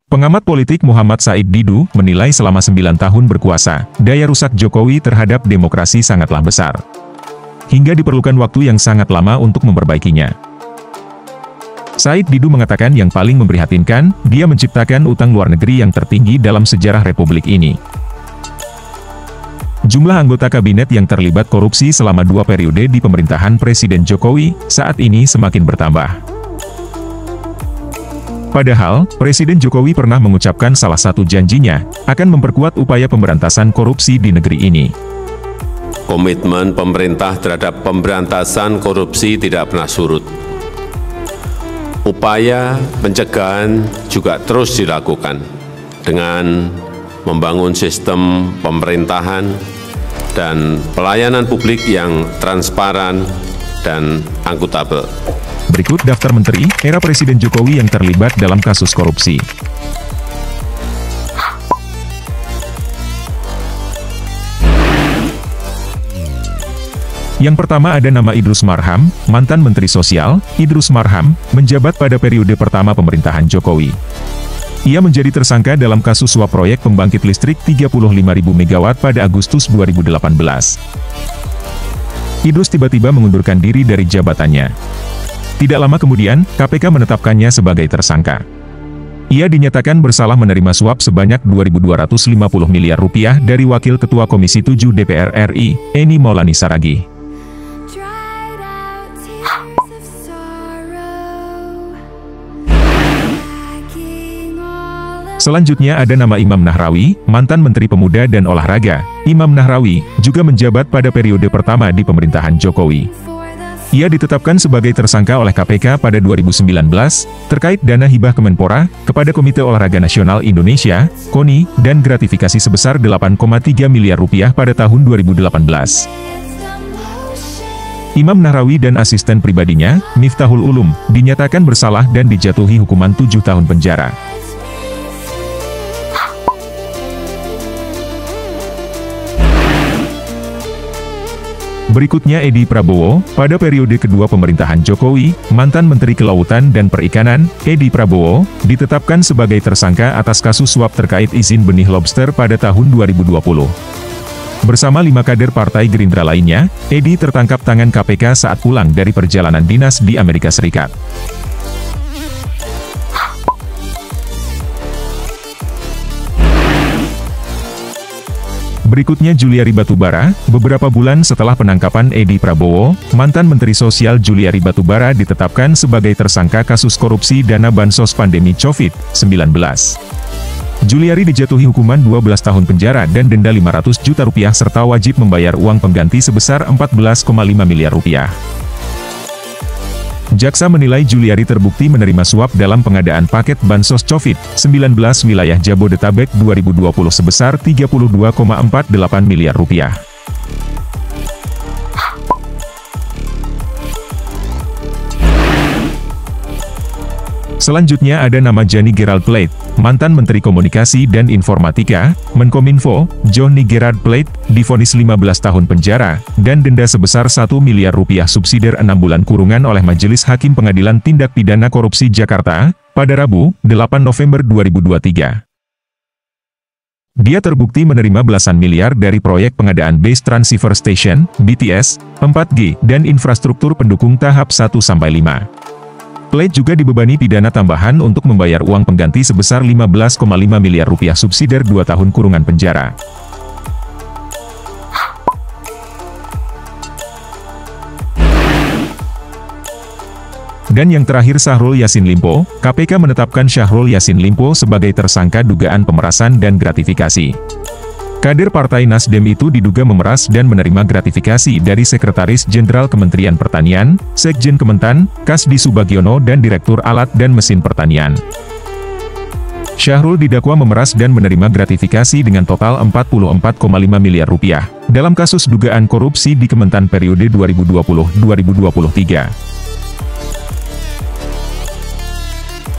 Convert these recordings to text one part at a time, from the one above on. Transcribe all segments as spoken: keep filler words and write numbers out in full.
Pengamat politik Muhammad Said Didu menilai selama sembilan tahun berkuasa, daya rusak Jokowi terhadap demokrasi sangatlah besar. Hingga diperlukan waktu yang sangat lama untuk memperbaikinya. Said Didu mengatakan yang paling memprihatinkan, dia menciptakan utang luar negeri yang tertinggi dalam sejarah Republik ini. Jumlah anggota kabinet yang terlibat korupsi selama dua periode di pemerintahan Presiden Jokowi, saat ini semakin bertambah. Padahal, Presiden Jokowi pernah mengucapkan salah satu janjinya, akan memperkuat upaya pemberantasan korupsi di negeri ini. Komitmen pemerintah terhadap pemberantasan korupsi tidak pernah surut. Upaya pencegahan juga terus dilakukan dengan membangun sistem pemerintahan dan pelayanan publik yang transparan dan akuntabel. Berikut daftar menteri era Presiden Jokowi yang terlibat dalam kasus korupsi. Yang pertama ada nama Idrus Marham, mantan Menteri Sosial. Idrus Marham menjabat pada periode pertama pemerintahan Jokowi. Ia menjadi tersangka dalam kasus suap proyek pembangkit listrik tiga puluh lima ribu megawatt pada Agustus dua ribu delapan belas. Idrus tiba-tiba mengundurkan diri dari jabatannya. Tidak lama kemudian, K P K menetapkannya sebagai tersangka. Ia dinyatakan bersalah menerima suap sebanyak dua ribu dua ratus lima puluh miliar rupiah dari Wakil Ketua Komisi tujuh D P R R I, Eni Maulani Saragih. Selanjutnya ada nama Imam Nahrawi, mantan Menteri Pemuda dan Olahraga. Imam Nahrawi juga menjabat pada periode pertama di pemerintahan Jokowi. Ia ditetapkan sebagai tersangka oleh K P K pada dua ribu sembilan belas, terkait dana hibah Kemenpora, kepada Komite Olahraga Nasional Indonesia, KONI, dan gratifikasi sebesar delapan koma tiga miliar rupiah pada tahun dua ribu delapan belas. Imam Nahrawi dan asisten pribadinya, Miftahul Ulum, dinyatakan bersalah dan dijatuhi hukuman tujuh tahun penjara. Berikutnya Edi Prabowo, pada periode kedua pemerintahan Jokowi, mantan Menteri Kelautan dan Perikanan, Edi Prabowo, ditetapkan sebagai tersangka atas kasus suap terkait izin benih lobster pada tahun dua ribu dua puluh. Bersama lima kader Partai Gerindra lainnya, Edi tertangkap tangan K P K saat pulang dari perjalanan dinas di Amerika Serikat. Berikutnya Juliari Batubara, beberapa bulan setelah penangkapan Edi Prabowo, mantan Menteri Sosial Juliari Batubara ditetapkan sebagai tersangka kasus korupsi dana bansos pandemi COVID sembilan belas. Juliari dijatuhi hukuman dua belas tahun penjara dan denda lima ratus juta rupiah serta wajib membayar uang pengganti sebesar empat belas koma lima miliar rupiah. Jaksa menilai Juliari terbukti menerima suap dalam pengadaan paket bansos COVID sembilan belas wilayah Jabodetabek dua ribu dua puluh sebesar tiga puluh dua koma empat delapan miliar rupiah. Selanjutnya ada nama Johnny Gerald Plate, mantan Menteri Komunikasi dan Informatika, Menkominfo. Johnny Gerald Plate divonis lima belas tahun penjara, dan denda sebesar satu miliar rupiah subsidiar enam bulan kurungan oleh Majelis Hakim Pengadilan Tindak Pidana Korupsi Jakarta, pada Rabu, delapan November dua ribu dua puluh tiga. Dia terbukti menerima belasan miliar dari proyek pengadaan Base Transceiver Station, B T S, empat G, dan infrastruktur pendukung tahap satu sampai lima. Plate juga dibebani pidana tambahan untuk membayar uang pengganti sebesar lima belas koma lima miliar rupiah subsidiar dua tahun kurungan penjara. Dan yang terakhir Syahrul Yassin Limpo, K P K menetapkan Syahrul Yassin Limpo sebagai tersangka dugaan pemerasan dan gratifikasi. Kader Partai Nasdem itu diduga memeras dan menerima gratifikasi dari Sekretaris Jenderal Kementerian Pertanian, Sekjen Kementan, Kasdi Subagiono dan Direktur Alat dan Mesin Pertanian. Syahrul didakwa memeras dan menerima gratifikasi dengan total empat puluh empat koma lima miliar rupiah, dalam kasus dugaan korupsi di Kementan periode dua ribu dua puluh sampai dua ribu dua puluh tiga.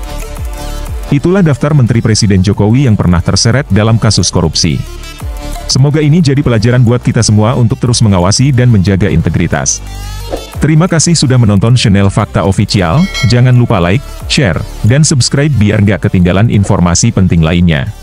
Itulah daftar Menteri Presiden Jokowi yang pernah terseret dalam kasus korupsi. Semoga ini jadi pelajaran buat kita semua untuk terus mengawasi dan menjaga integritas. Terima kasih sudah menonton channel Fakta Official, jangan lupa like, share, dan subscribe biar nggak ketinggalan informasi penting lainnya.